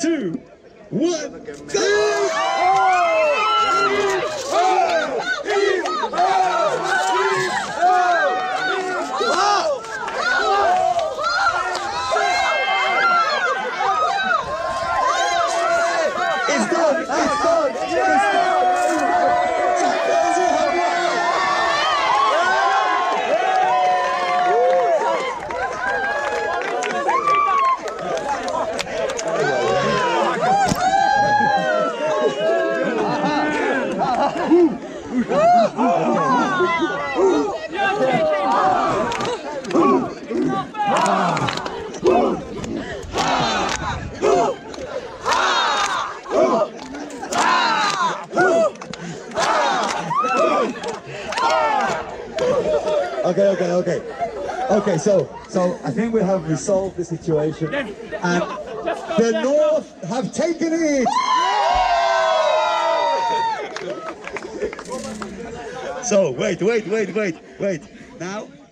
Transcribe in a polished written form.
2, 1, go! It's done! It's done! Okay, so I think we have resolved the situation, and the North have taken it! So, wait. Now,